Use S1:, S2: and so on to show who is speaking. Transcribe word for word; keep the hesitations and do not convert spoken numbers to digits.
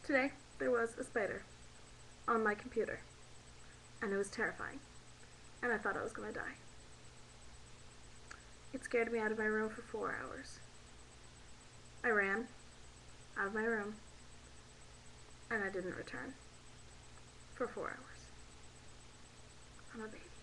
S1: Today, there was a spider on my computer, and it was terrifying, and I thought I was going to die. It scared me out of my room for four hours. I ran out of my room, and I didn't return for four hours. I'm a baby.